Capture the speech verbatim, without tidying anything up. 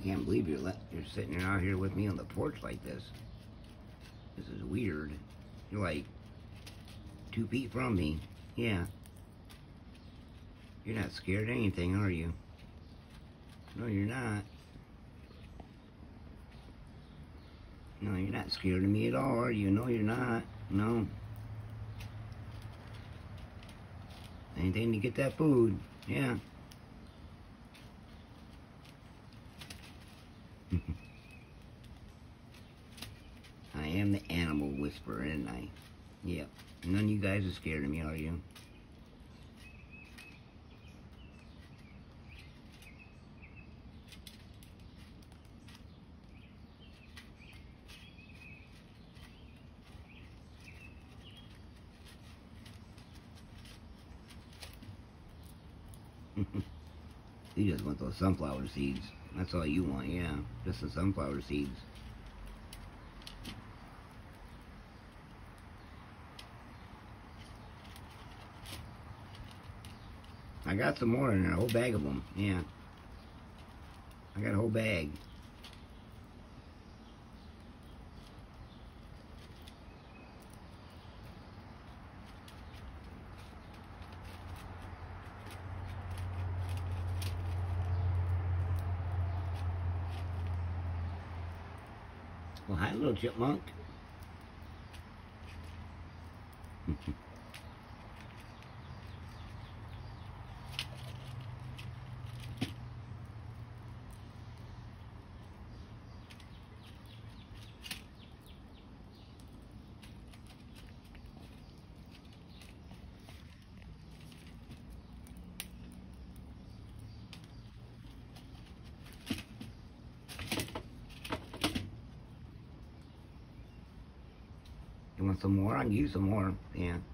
Can't believe you're let, you're sitting out here with me on the porch like this. This is weird. You're like two feet from me. Yeah. You're not scared of anything, are you? No, you're not. No, you're not scared of me at all, are you? No, you're not. No. Anything to get that food. Yeah. I am the animal whisperer, isn't I? Yep. None of you guys are scared of me, are you? You just want those sunflower seeds. That's all you want, yeah. Just the sunflower seeds. I got some more in there, a whole bag of them, yeah. I got a whole bag. Well, hi, little chipmunk. You want some more? I can use some more. Yeah.